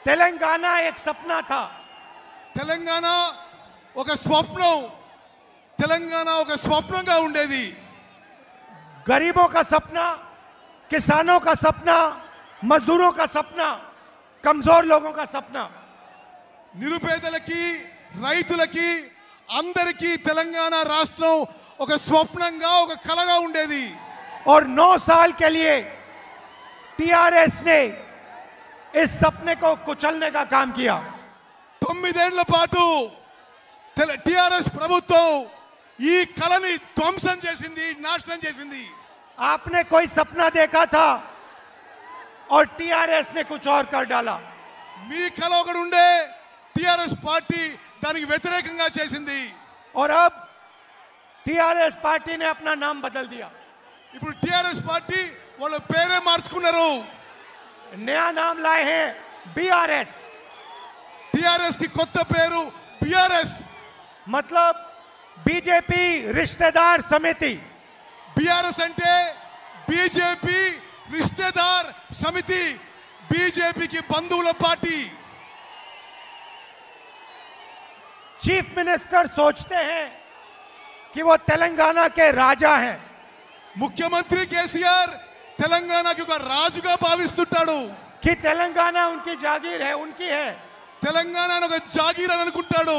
तेलंगाना एक सपना था। తెలంగాణ ఒక స్వప్నం, తెలంగాణ ఒక స్వప్నంగా ఉండేది। गरीबों का सपना, किसानों का सपना, मजदूरों का सपना, कमजोर लोगों का सपना। నిరుపేదలకి, రైతులకి, అందరికీ తెలంగాణ రాష్ట్రం ఒక స్వప్నంగా, ఒక కలగా ఉండేది। और 9 साल के लिए टीआरएस ने इस सपने को कुचलने का काम किया। 9 ఏళ్ల పాటు టిఆర్ఎస్ ప్రభుత్వం ఈ కలని ధ్వంసం చేసింది, నాశనం చేసింది। आपने कोई सपना देखा था और टीआरएस ने कुछ और कर डाला। మీ కల ఒకటి ఉండే, టిఆర్ఎస్ పార్టీ దానికి వ్యతిరేకంగా చేసింది। और अब टीआरएस पार्टी ने अपना नाम बदल दिया। ఇప్పుడు టిఆర్ఎస్ పార్టీ వాళ్ళ పేరే మార్చుకున్నారు। नया नाम लाए हैं बीआरएस। టిఆర్ఎస్ కి కొత్త పేరు బిఆర్ఎస్। मतलब बीजेपी रिश्तेदार समिति। బిఆర్ఎస్ అంటే బీజేపీ రిశ్తేదార్ సమితి, బీజేపీకి బంధువుల పార్టీ। चीफ मिनिस्टर सोचते हैं कि वो तेलंगाना के राजा हैं। ముఖ్యమంత్రి కేసీఆర్ తెలంగాణకి ఒక రాజుగా భావిస్తుంటాడు। कि तेलंगाना उनकी जागीर है, उनकी है। తెలంగాణ ఒక జాగీర్ అని అనుకుంటాడు।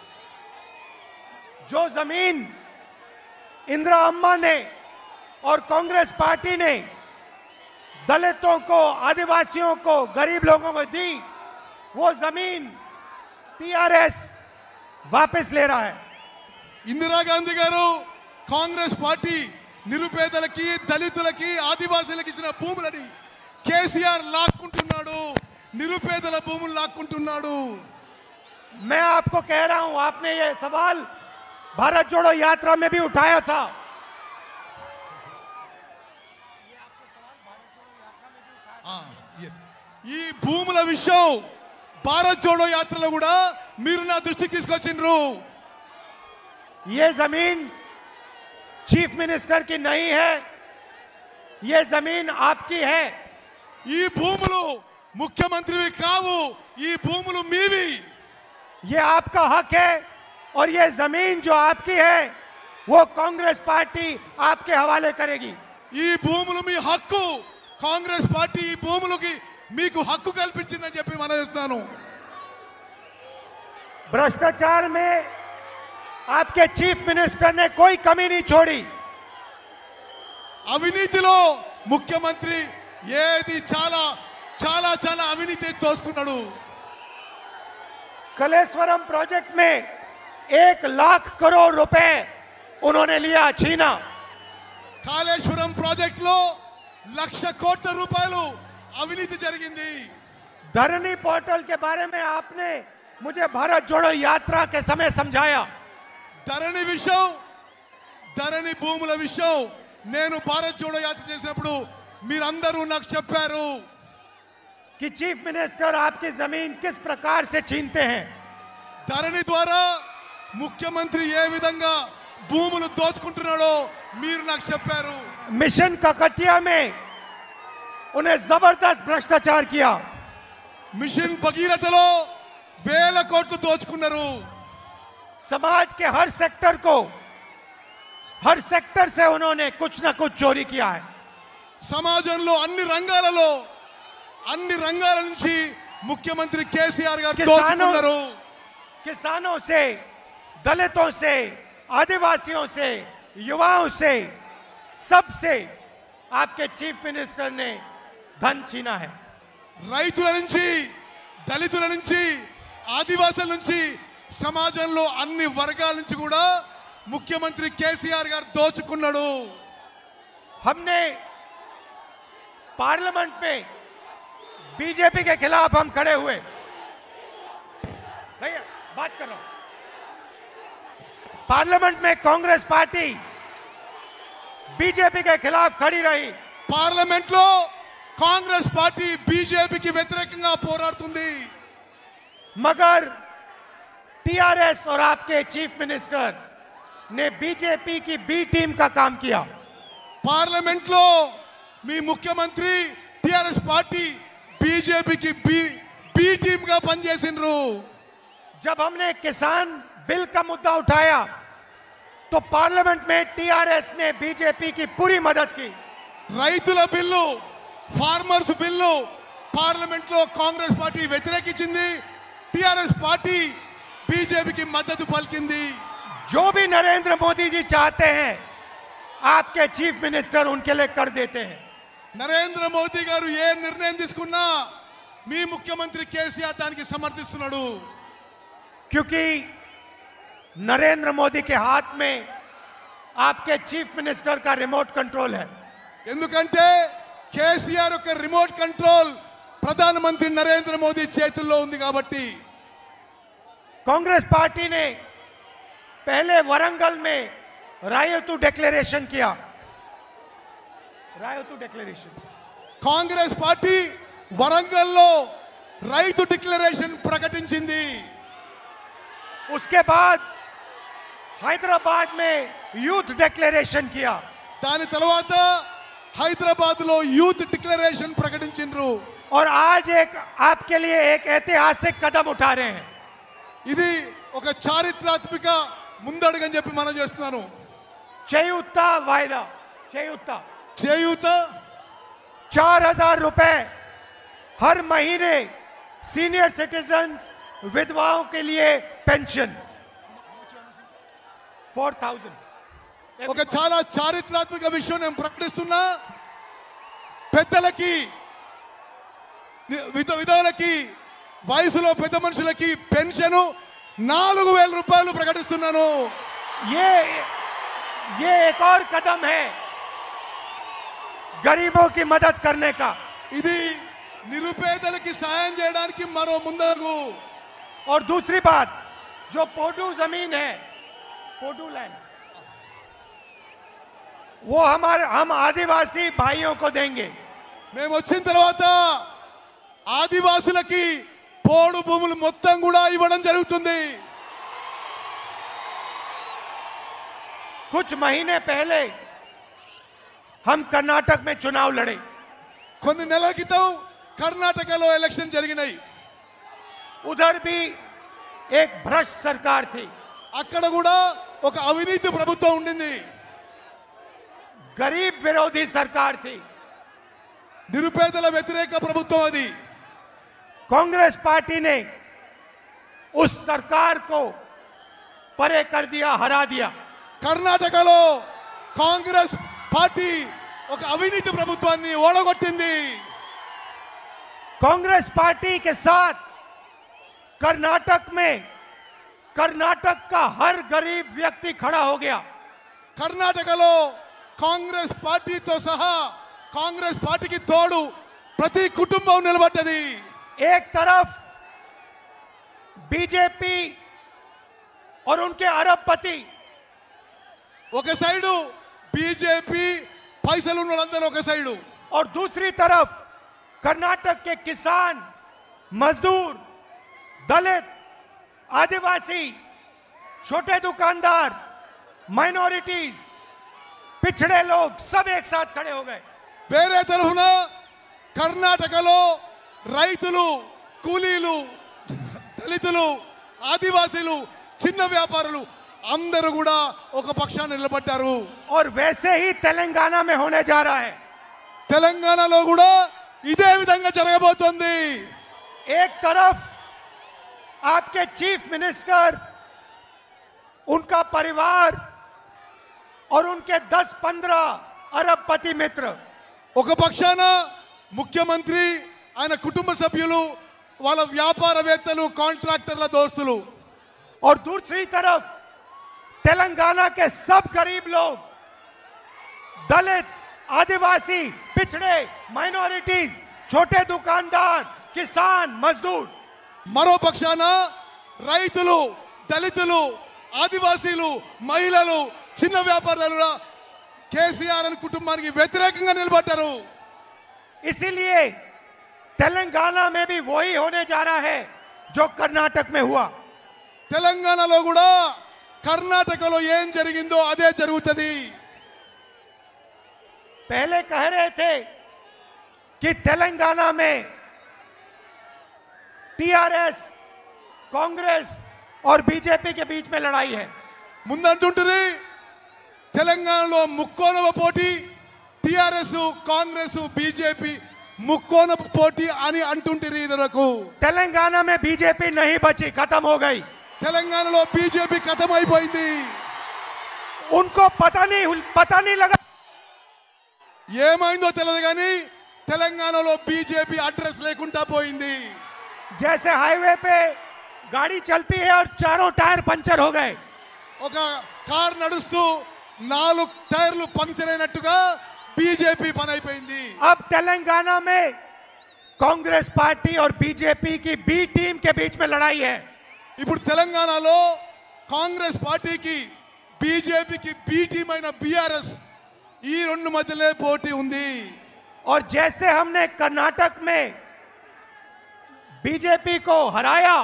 जो जमीन इंदिरा अम्मा ने और कांग्रेस पार्टी ने दलितों को, आदिवासियों को, गरीब लोगों को दी, वो जमीन टीआरएस वापस ले रहा है। ఇందిరాగాంధీ గారు, కాంగ్రెస్ పార్టీ నిరుపేదలకి, దళితులకి, ఆదివాసీలకు ఇచ్చిన భూములని కేసీఆర్ లాక్కుంటున్నాడు, నిరుపేదల భూములు లాక్కుంటున్నాడు। मैं आपको कह रहा हूं, आपने ये सवाल भारत जोड़ो यात्रा में भी उठाया था। ఈ భూముల విషయం భారత్ జోడో యాత్రలో కూడా మీరు నా దృష్టికి తీసుకొచ్చిండ్రు। ये जमीन चीफ मिनिस्टर की नहीं है, ये जमीन आपकी है। ఈ భూములు ముఖ్యమంత్రివి కావు, ఈ భూములు మీవి। ये आपका हक है और ये जमीन जो आपकी है वो कांग्रेस पार्टी आपके हवाले करेगी। ఈ భూములు మీ హక్కు, కాంగ్రెస్ పార్టీ ఈ భూములకి మీకు హక్కు కల్పించిందని చెప్పి మనవిస్తాను। भ्रष्टाचार में आपके चीफ मिनिस्टर ने कोई कमी नहीं छोड़ी। అవినీతిలో ముఖ్యమంత్రి ఏది చాలా చాలా చాలా అవినీతి తోసుకున్నాడు। कलेश्वरम प्रोजेक्ट में 1 लाख करोड़ रुपए उन्होंने लिया, छीना। కాళేశ్వరం ప్రాజెక్ట్ లో 1,00,000 కోట్ల రూపాయలు అవినీతి జరిగింది। धरनी पोर्टल के बारे में आपने मुझे भारत जोड़ो यात्रा के समय समझाया। ధరణి విషయం, ధరణి భూముల విషయం నేను భారత్ జోడో యాత్ర చేసినప్పుడు మీరందరూ నాకు చెప్పారు कि चीफ मिनिस्टर आपकी जमीन किस प्रकार से छीनते हैं। ధరణి ద్వారా ముఖ్యమంత్రి ఏ విధంగా భూములు దోచుకుంటున్నాడో మీరు నాకు చెప్పారు। मिशन ककटिया में उन्हें जबरदस्त भ्रष्टाचार किया। మిషన్ భగీరథలో 1,000 కోట్లు దోచుకున్నారు। समाज के हर सेक्टर को, हर सेक्टर से उन्होंने कुछ ना कुछ चोरी किया है। సమాజంలో అన్ని రంగాల నుంచి ముఖ్యమంత్రి కేసీఆర్ గారు किसानों దోచుకున్నారు। किसानों से, दलितों से, आदिवासियों से, युवाओं से, सबसे आपके चीफ मिनिस्टर ने धन छीना है। రైతుల నుంచి, దళితుల నుంచి, ఆదివాసుల నుంచి, సమాజంలో అన్ని వర్గాల నుంచి కూడా ముఖ్యమంత్రి కేసీఆర్ గారు దోచుకున్నాడు। हमने पार्लियामेंट में बीजेपी के खिलाफ हम खड़े हुए। भैया बात कर रहा हूं। पार्लियामेंट में कांग्रेस पार्टी बीजेपी के खिलाफ खड़ी रही। పార్లమెంట్ లో కాంగ్రెస్ పార్టీ బీజేపీకి వ్యతిరేకంగా పోరాడుతుంది। मगर टीआरएस और आपके चीफ मिनिस्टर ने बीजेपी की बी टीम का काम किया। పార్లమెంట్ లో మీ ముఖ్యమంత్రి టిఆర్ఎస్ పార్టీ బీజేపీకి బి టీం మంత్రిగా పనిచేసినరు. जब हमने किसान बिल का मुद्दा उठाया तो पार्लियामेंट में टीआरएस ने बीजेपी की पूरी मदद की. రైతుల బిల్లు, ఫార్మర్స్ బిల్లు పార్లమెంట్ లో కాంగ్రెస్ పార్టీ వ్యతిరేకించింది. టిఆర్ఎస్ పార్టీ బీజేపీకి మద్దతు పలికింది. जो भी नरेंद्र मोदी जी चाहते हैं आपके चीफ मिनिस्टर उनके लिए कर देते हैं. నరేంద్ర మోదీ గారు ఏ నిర్ణయం తీసుకున్నా మీ ముఖ్యమంత్రి కేసీఆర్ దానికి సమర్థిస్తున్నాడు. क्योंकि नरेंद्र मोदी के हाथ में आपके चीफ मिनिस्टर का रिमोट कंट्रोल है. ఎందుకంటే కేసీఆర్ యొక్క రిమోట్ కంట్రోల్ ప్రధానమంత్రి నరేంద్ర మోదీ చేతుల్లో ఉంది కాబట్టి. कांग्रेस पार्टी ने पहले वरंगल में रायतू डिक्लेरेशन किया. रायतू डिक्लेरेशन కాంగ్రెస్ పార్టీ వరంగల్లో రైతు డిక్లరేషన్ ప్రకటించింది. उसके बाद हैदराबाद में यूथ डिक्लेरेशन किया. దాని తర్వాత హైదరాబాద్ లో యూత్ డిక్లరేషన్ ప్రకటించిండ్రు. और आज एक आपके लिए एक ऐतिहासिक कदम उठा रहे हैं. ఇది ఒక చారిత్రాత్మక ముందడుగని చెప్పి మనం చేస్తున్నాను. చేయూత वायदा చేయూత చేయూత 4,000 रुपए हर महीने सीनियर सिटीजन्स विधवाओं के लिए पेंशन 4,000. ఒక చాలా చారిత్రాత్మక విషయం నేను ప్రకటిస్తున్నా. పెద్దలకి, విధవులకి, వయసులో పెద్ద మనుషులకి పెన్షన్ 4,000 రూపాయలు ప్రకటిస్తున్నాను. ये एक और कदम है गरीबों की मदद करने का. ఇది నిరుపేదలకి సాయం చేయడానికి మరో ముందడుగు. और दूसरी बात, जो पोडू जमीन है, पोडू लैंड, वो हम आदिवासी भाइयों को देंगे. మేము వచ్చిన తర్వాత ఆదివాసులకి పోడు భూములు మొత్తం కూడా ఇవ్వడం జరుగుతుంది. कुछ महीने पहले हम कर्नाटक में चुनाव लड़े. కొన్ని నెలల క్రితం కర్ణాటకలో ఎలక్షన్ జరిగినాయి. उधर भी एक भ्रष्ट सरकार थी. అక్కడ కూడా ఒక అవినీతి ప్రభుత్వం ఉండింది. गरीब विरोधी सरकार थी. నిరుపేదల వ్యతిరేక ప్రభుత్వం అది. कांग्रेस पार्टी ने उस सरकार को परे कर दिया, हरा दिया. కర్ణాటకలో కాంగ్రెస్ పార్టీ ఒక అవినీతి ప్రభుత్వాన్ని ఓడగొట్టింది. कांग्रेस पार्टी के साथ कर्नाटक में कर्नाटक का हर गरीब व्यक्ति खड़ा हो गया. కర్ణాటకలో కాంగ్రెస్ పార్టీతో సహా కాంగ్రెస్ పార్టీకి తోడు ప్రతి కుటుంబం నిలబడ్డది. एक तरफ बीजेपी और उनके अरबपति, ఒక సైడు బీజేపీ పైసలు ఉన్న వాళ్ళందరూ ఒక సైడు, और दूसरी तरफ कर्नाटक के किसान, मजदूर, दलित, आदिवासी, छोटे दुकानदार, माइनॉरिटीज, पिछड़े लोग सब एक साथ खड़े हो गए. వేరే తరఫున కర్ణాటకలో రైతులు, కూలీలు, దళితులు, ఆదివాసీలు, చిన్న వ్యాపారులు అందరూ కూడా ఒక పక్షాన్ని నిలబడ్డారు. और वैसे ही तेलंगाना में होने जा रहा है. తెలంగాణలో కూడా ఇదే విధంగా జరగబోతోంది. एक तरफ आपके चीफ मिनिस्टर, उनका परिवार और उनके 10-15 अरबपति मित्र, ఒక పక్షాన ముఖ్యమంత్రి, ఆయన కుటుంబ సభ్యులు, వాళ్ళ వ్యాపారవేత్తలు, కాంట్రాక్టర్ల దోస్తులు, और दूसरी तरफ तेलंगाना के सब गरीब लोग, दलित, आदिवासी, पिछड़े, माइनॉरिटीज, छोटे दुकानदार, किसान, मजदूर. మరో పక్షాన రైతులు, దళితులు, ఆదివాసీలు, మహిళలు, చిన్న వ్యాపారులు కేసీఆర్ అని కుటుంబానికి వ్యతిరేకంగా నిలబడ్డారు. इसीलिए तेलंगाना में भी वही होने जा रहा है जो कर्नाटक में हुआ. తెలంగాణలో కూడా కర్ణాటకలో ఏం జరిగిందో అదే జరుగుతుంది. पहले कह रहे थे कि तेलंगाना में टीआरएस, कांग्रेस और बीजेपी के बीच में लड़ाई है। ముందంటుంటుంది తెలంగాణలో ముక్కోనవ పోటీ టిఆర్ఎస్ కాంగ్రెస్ బీజేపీ ముక్కోనవ పోటీ అని అంటుంటుంది ఇదరకు तेलंगाना में बीजेपी नहीं बची, खत्म हो गई। తెలంగాణలో బీజేపీ ఖతం అయిపోయింది उनको पता नहीं लगा ఏమైందో తెలియదు కానీ తెలంగాణలో బీజేపీ అడ్రస్ లేకుండా పోయింది जैसे हाईवे पे गाड़ी चलती है और चारों टायर पंचर हो गए। ఒక కార్ నడుస్తూ 4 టైర్లు పంక్చర్ అయినట్టుగా బీజేపీ పని అయిపోయింది अब तेलंगाना में कांग्रेस पार्टी और बीजेपी की बी टीम के बीच में लड़ाई है। ఇప్పుడు తెలంగాణలో కాంగ్రెస్ పార్టీకి బీజేపీకి బి టీం అయిన బీఆర్ఎస్ ఈ రెండు మధ్యలో పోటీ ఉంది और जैसे हमने कर्नाटक में बीजेपी को हराया,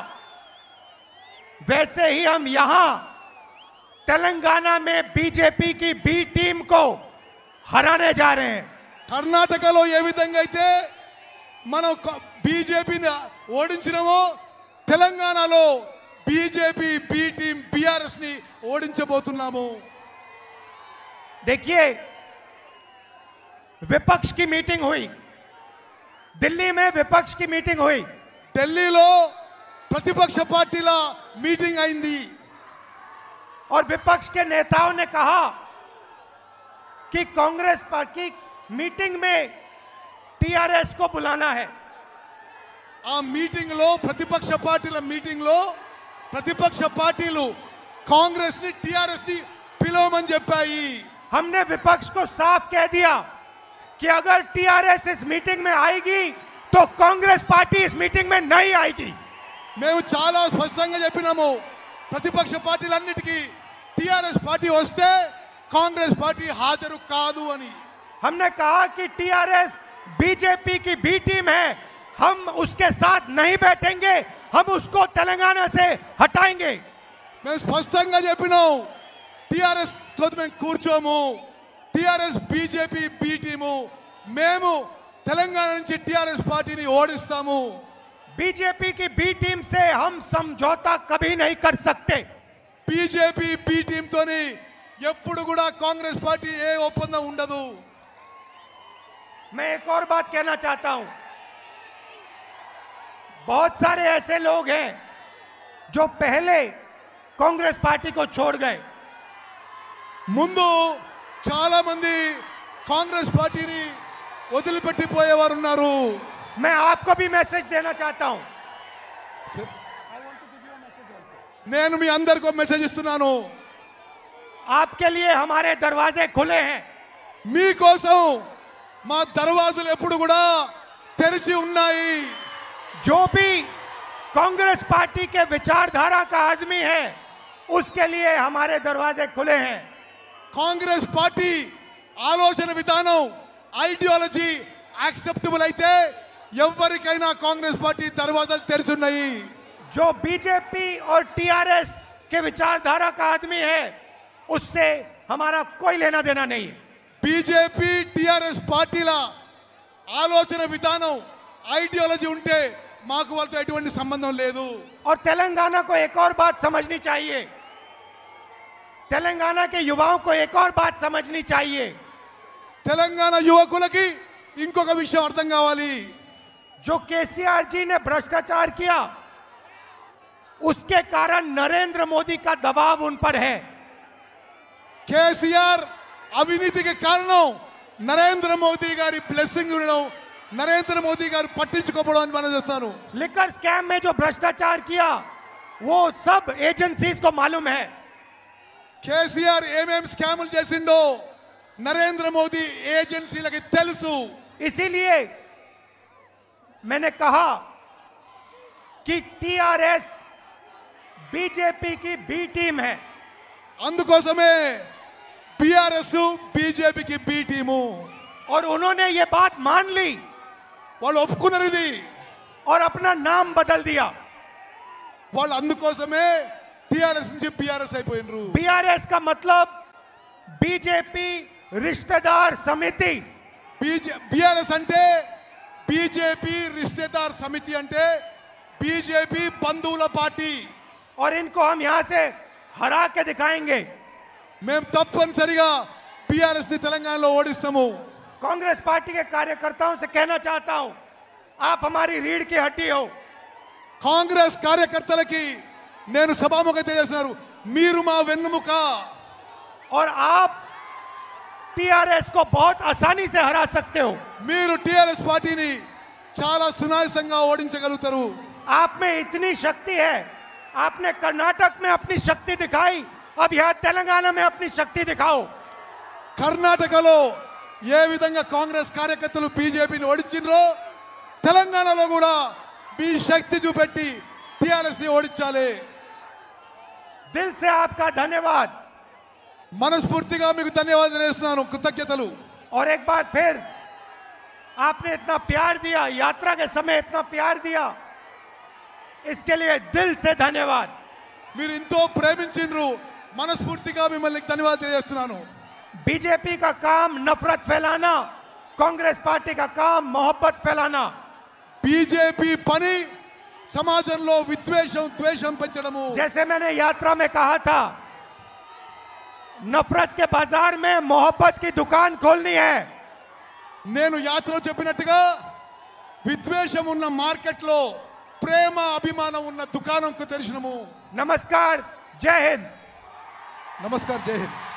वैसे ही हम यहां तेलंगाना में बीजेपी की बी टीम को हराने जा रहे हैं। కర్ణాటకలో ఏ విధంగా అయితే మనం బీజేపీని ఓడించినామో తెలంగాణలో బీజేపీ బి టీం బీఆర్ఎస్ ని ఓడించబోతున్నాము देखिए, विपक्ष की मीटिंग हुई, दिल्ली में विपक्ष की मीटिंग हुई। ఢిల్లీలో ప్రతిపక్ష పార్టీల మీటింగ్ అయింది और विपक्ष के नेताओं ने कहा कि कांग्रेस पार्टी मीटिंग में टीआरएस को बुलाना है। ఆ మీటింగ్ లో ప్రతిపక్ష పార్టీల మీటింగ్ లో ప్రతిపక్ష పార్టీలు కాంగ్రెస్ ని టిఆర్ఎస్ ని పిలవమని చెప్పాయి हमने विपक्ष को साफ कह दिया कि अगर टीआरएस इस मीटिंग में आएगी तो कांग्रेस पार्टी इस मीटिंग में नहीं आएगी। మేము చాలా స్పష్టంగా చెప్పినాము ప్రతిపక్ష పార్టీలన్నిటికీ టిఆర్ఎస్ పార్టీ వస్తే కాంగ్రెస్ పార్టీ హాజరు కాదు అని हमने कहा कि टीआरएस बीजेपी की बी टीम है, हम उसके साथ नहीं बैठेंगे, हम उसको तेलंगाना से हटाएंगे। మేము స్పష్టంగా చెప్పినాం టిఆర్ఎస్ తోటి మేము కూర్చోము టిఆర్ఎస్ బీజేపీ బి టీము మేము తెలంగాణ నుంచి టిఆర్ఎస్ పార్టీని ఓడిస్తాము बीजेपी की बी टीम से हम समझौता कभी नहीं कर सकते। బీజేపీ బి టీం తోని ఎప్పుడు కూడా కాంగ్రెస్ పార్టీ ఏ ఒప్పందం ఉండదు मैं एक और बात कहना चाहता हूं, बहुत सारे ऐसे लोग हैं जो पहले कांग्रेस पार्टी को छोड़ गए। ముందు చాలా మంది కాంగ్రెస్ పార్టీని వదిలిపెట్టిపోయేవారు ఉన్నారు मैं आपको भी मैसेज देना चाहता हूं। నేను మీ అందరికీ ఒక మెసేజ్ ఇస్తున్నాను आपके लिए हमारे दरवाजे खुले हैं। మీకోసం మా దర్వాజాలు ఎప్పుడు కూడా తెరిచి ఉన్నాయి जो भी कांग्रेस पार्टी के विचारधारा का आदमी है उसके लिए हमारे दरवाजे खुले हैं। కాంగ్రెస్ పార్టీ ఆలోచన విధానం ఐడియాలజీ యాక్సెప్టబుల్ అయితే ఎవరికైనా కాంగ్రెస్ పార్టీ దర్వాజాలు తెరిచి ఉన్నాయి जो बीजेपी और टीआरएस के विचारधारा का आदमी है उससे हमारा कोई लेना देना नहीं है। బీజేపీ టిఆర్ఎస్ పార్టీల ఆలోచన విధానం ఐడియాలజీ ఉంటే మాకు వాళ్ళతో ఎటువంటి సంబంధం లేదు और तेलंगाना को एक और बात समझनी चाहिए, तेलंगाना के युवाओं को एक और बात समझनी चाहिए। తెలంగాణ యువకులకి ఇంకొక విషయం అర్థం కావాలి जो केसीआर जी ने भ्रष्टाचार किया उसके कारण नरेंद्र मोदी का दबाव उन पर है। కేసీఆర్ అవినీతికి కారణం నరేంద్ర మోదీ గారి బ్లెస్సింగ్ ఉండడం నరేంద్ర మోదీ గారు పట్టించుకోవడం అని మనం చేస్తాను लिकर स्कैम में जो भ्रष्टाचार किया वो सब एजेंसीज को मालूम है। కేసీఆర్ ఏమేం స్కాములు చేసిండో నరేంద్ర మోదీ ఏజెన్సీలకి తెలుసు इसीलिए मैंने कहा कि टीआरएस बीजेपी की बी टीम है। అందుకోసమే బీఆర్ఎస్ బీజేపీకి బి టీము और उन्होंने ये बात मान ली వాళ్ళు ఒప్పుకున్నారు ఇది और अपना नाम बदल दिया। వాళ్ళు అందుకోసమే టిఆర్ఎస్ నుంచి బీఆర్ఎస్ అయిపోయినరు बीआरएस का मतलब बीजेपी रिश्तेदार समिति। బీఆర్ఎస్ అంటే బీజేపీ రిశ్తేదార్ సమితి అంటే బీజేపీ బంధువుల పార్టీ. और इनको हम यहां से हरा के दिखाएंगे. మేము తప్పనిసరిగా టిఆర్ఎస్ ని తెలంగాణలో ఓడిస్తాము. कांग्रेस पार्टी के कार्यकर्ताओं से कहना चाहता हूं, आप हमारी रीढ़ की हड्डी हो. కాంగ్రెస్ కార్యకర్తలకి నేను సభాముఖంగా తెలియజేస్తున్నారు, మీరు మా వెన్నుముక. और आप टीआरएस को बहुत आसानी से हरा सकते हो. మీరు టిఆర్ఎస్ పార్టీని చాలా సునాయాసంగా ఓడించగలుగుతారు. आप में इतनी शक्ति है. आपने कर्नाटक में अपनी शक्ति दिखाई, अब यहां तेलंगाना में अपनी शक्ति दिखाओ. కర్ణాటకలో ఏ విధంగా కాంగ్రెస్ కార్యకర్తలు బీజేపీని ఓడించిండ్రో తెలంగాణలో కూడా మీ శక్తి చూపెట్టి టిఆర్ఎస్ ని ఓడించాలి. दिल से आपका धन्यवाद. మనస్ఫూర్తిగా మీకు ధన్యవాదాలు తెలియజేస్తున్నాను, కృతజ్ఞతలు. और एक बार फिर आपने इतना प्यार दिया, यात्रा के समय इतना प्यार दिया, इसके लिए दिल से धन्यवाद. మీరు ఎంతో ప్రేమించిండ్రు, మనస్ఫూర్తిగా మిమ్మల్ని ధన్యవాదాలు తెలియజేస్తున్నాను. बीजेपी का काम नफरत फैलाना, कांग्रेस पार्टी का काम मोहब्बत फैलाना. బీజేపీ పని సమాజంలో విద్వేషం ద్వేషం పెంచడము. जैसे मैंने यात्रा में कहा था, नफरत के बाजार में मोहब्बत की दुकान खोलनी है. నేను యాత్రలో చెప్పినట్టుగా విద్వేషం ఉన్న మార్కెట్లో ప్రేమ అభిమానం ఉన్న దుకాణంకు తెరిచినము. नमस्कार, जय हिंद. నమస్కారం, జై హింద్.